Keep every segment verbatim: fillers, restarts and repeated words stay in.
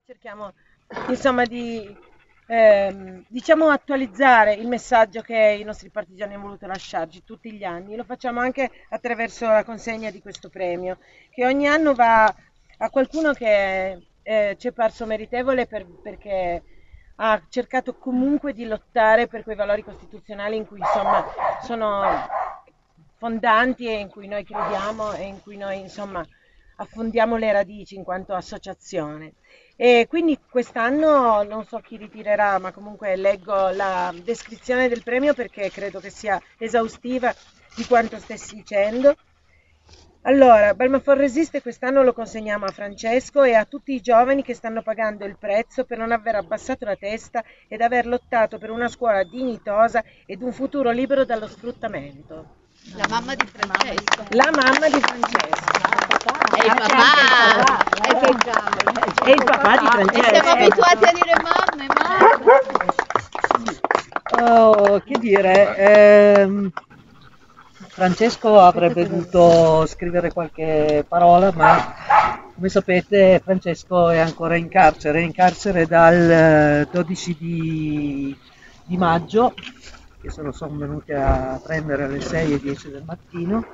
Cerchiamo insomma di ehm, diciamo attualizzare il messaggio che i nostri partigiani hanno voluto lasciarci tutti gli anni. Lo facciamo anche attraverso la consegna di questo premio, che ogni anno va a qualcuno che eh, ci è parso meritevole per- perché ha cercato comunque di lottare per quei valori costituzionali in cui insomma sono fondanti e in cui noi crediamo e in cui noi insomma affondiamo le radici in quanto associazione. E quindi quest'anno non so chi ritirerà, ma comunque leggo la descrizione del premio perché credo che sia esaustiva di quanto stessi dicendo. Allora, Balmafor Resiste quest'anno lo consegniamo a Francesco e a tutti i giovani che stanno pagando il prezzo per non aver abbassato la testa ed aver lottato per una scuola dignitosa ed un futuro libero dallo sfruttamento. La mamma di Francesco. La mamma di Francesco. E il papà. E che cavolo. E il papà di E Francesco. siamo abituati a dire mamme, mamme. Oh, che dire, ehm, Francesco avrebbe dovuto scrivere qualche parola, ma come sapete Francesco è ancora in carcere, è in carcere dal eh, dodici di, di maggio, che se lo sono venuti a prendere alle sei e dieci del mattino,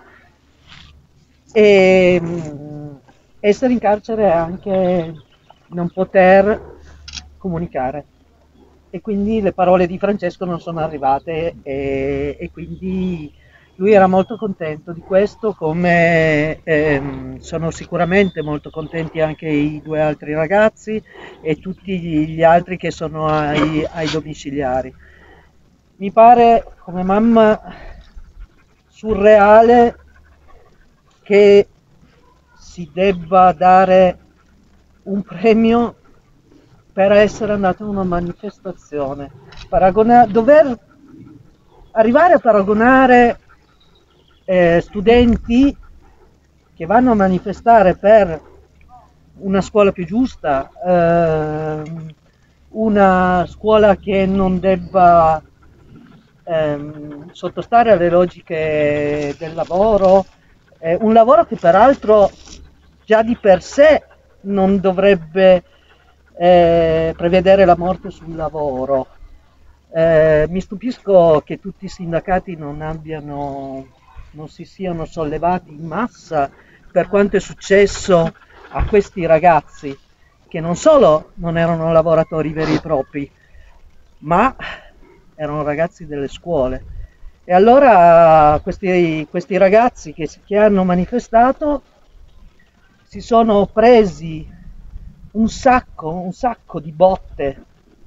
e mm, essere in carcere è anche non poter comunicare. E quindi le parole di Francesco non sono arrivate e, e quindi lui era molto contento di questo, come ehm, sono sicuramente molto contenti anche i due altri ragazzi e tutti gli altri che sono ai, ai domiciliari. Mi pare come mamma surreale che si debba dare un premio per essere andato a una manifestazione. Paragona- dover arrivare a paragonare eh, studenti che vanno a manifestare per una scuola più giusta, ehm, una scuola che non debba ehm, sottostare alle logiche del lavoro, eh, un lavoro che peraltro già di per sé non dovrebbe eh, prevedere la morte sul lavoro. Eh, mi stupisco che tutti i sindacati non abbiano, non si siano sollevati in massa per quanto è successo a questi ragazzi, che non solo non erano lavoratori veri e propri, ma erano ragazzi delle scuole. E allora questi, questi ragazzi che, che hanno manifestato si sono presi un sacco, un sacco di botte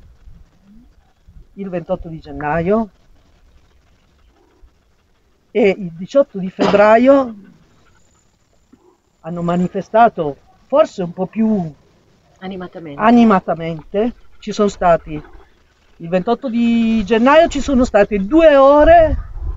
il ventotto di gennaio e il diciotto di febbraio hanno manifestato forse un po' più Animatamente. animatamente. Ci sono stati il ventotto di gennaio ci sono state due ore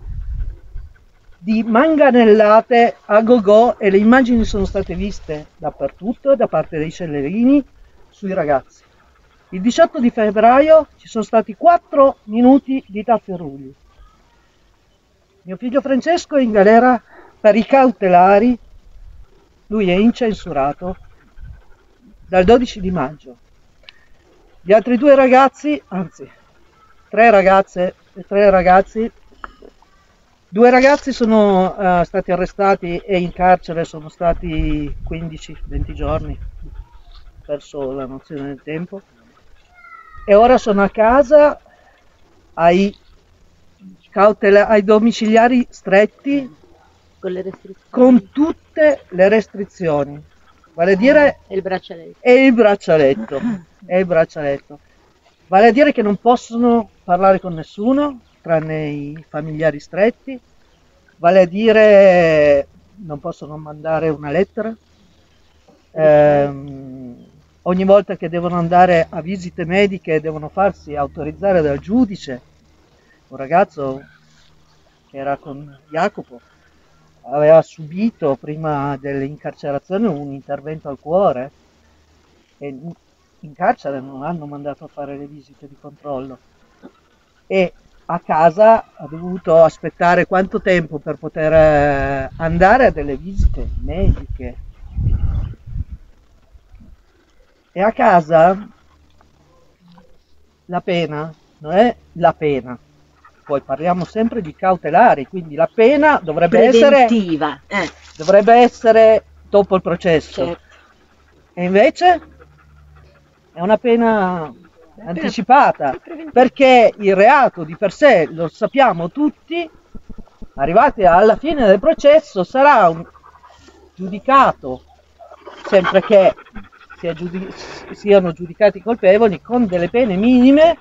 di manganellate a go-go e le immagini sono state viste dappertutto da parte dei Cellerini sui ragazzi. Il diciotto di febbraio ci sono stati quattro minuti di tafferugli. Mio figlio Francesco è in galera per i cautelari, lui è incensurato dal dodici di maggio. Gli altri due ragazzi, anzi tre ragazze e tre ragazzi, due ragazzi sono uh, stati arrestati e in carcere sono stati quindici venti giorni, perso la nozione del tempo, e ora sono a casa ai, cautela- ai domiciliari stretti Con le restrizioni. con tutte le restrizioni, vale a dire E il braccialetto. e il braccialetto, e il braccialetto, vale a dire che non possono parlare con nessuno tranne i familiari stretti, vale a dire non possono mandare una lettera, ehm, ogni volta che devono andare a visite mediche devono farsi autorizzare dal giudice. Un ragazzo che era con Jacopo aveva subito prima dell'incarcerazione un intervento al cuore e in carcere non hanno mandato a fare le visite di controllo e a casa ha dovuto aspettare quanto tempo per poter andare a delle visite mediche. E a casa la pena non è la pena, poi parliamo sempre di cautelari, quindi la pena dovrebbe essere, Preventiva. Eh, dovrebbe essere dopo il processo, certo. e invece è una pena anticipata, perché il reato di per sé, lo sappiamo tutti, arrivati alla fine del processo sarà un giudicato, sempre che sia giudi- siano giudicati colpevoli, con delle pene minime,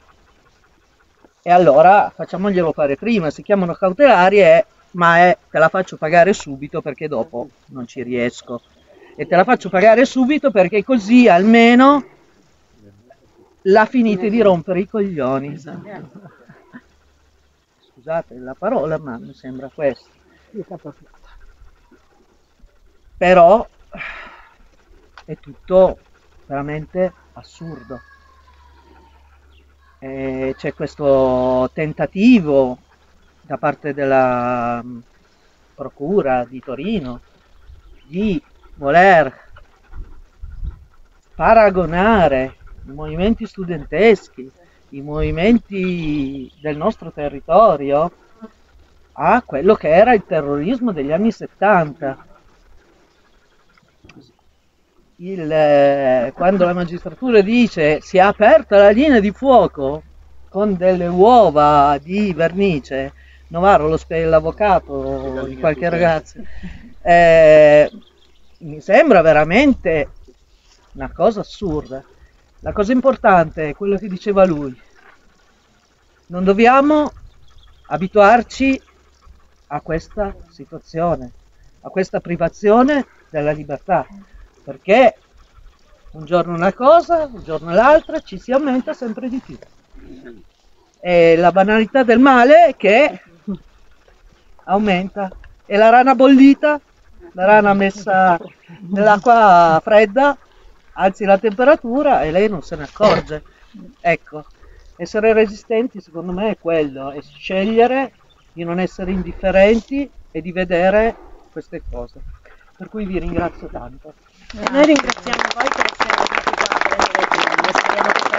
e allora facciamoglielo fare prima, si chiamano cautelari, è, ma è te la faccio pagare subito perché dopo non ci riesco, e te la faccio pagare subito perché così almeno la finite di rompere i coglioni. Scusate la parola, ma mi sembra questo. Però è tutto veramente assurdo. E c'è questo tentativo da parte della Procura di Torino di voler paragonare i movimenti studenteschi, i movimenti del nostro territorio a quello che era il terrorismo degli anni settanta. Il, eh, quando la magistratura dice si è aperta la linea di fuoco con delle uova di vernice, Novaro lo spiega l'avvocato di qualche ragazzo, eh, mi sembra veramente una cosa assurda. La cosa importante è quello che diceva lui: non dobbiamo abituarci a questa situazione, a questa privazione della libertà, perché un giorno una cosa, un giorno l'altra, ci si aumenta sempre di più. E la banalità del male è che aumenta. E la rana bollita, la rana messa nell'acqua fredda, alzi la temperatura e lei non se ne accorge. Ecco, essere resistenti secondo me è quello, è scegliere di non essere indifferenti e di vedere queste cose. Per cui vi ringrazio tanto. Noi ringraziamo voi per essere venuti qua a prendere il premio, speriamo che